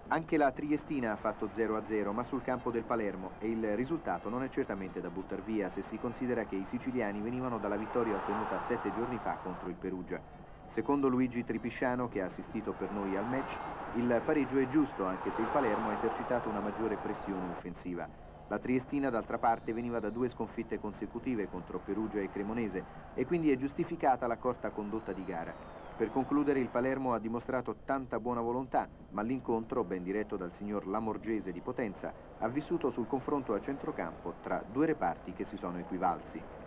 Anche la Triestina ha fatto 0-0, ma sul campo del Palermo, e il risultato non è certamente da buttar via se si considera che i siciliani venivano dalla vittoria ottenuta 7 giorni fa contro il Perugia. Secondo Luigi Tripisciano, che ha assistito per noi al match, il pareggio è giusto anche se il Palermo ha esercitato una maggiore pressione offensiva. La Triestina, d'altra parte, veniva da 2 sconfitte consecutive contro Perugia e Cremonese e quindi è giustificata la corta condotta di gara. Per concludere, il Palermo ha dimostrato tanta buona volontà, ma l'incontro, ben diretto dal signor Lamorgese di Potenza, ha vissuto sul confronto a centrocampo tra 2 reparti che si sono equivalsi.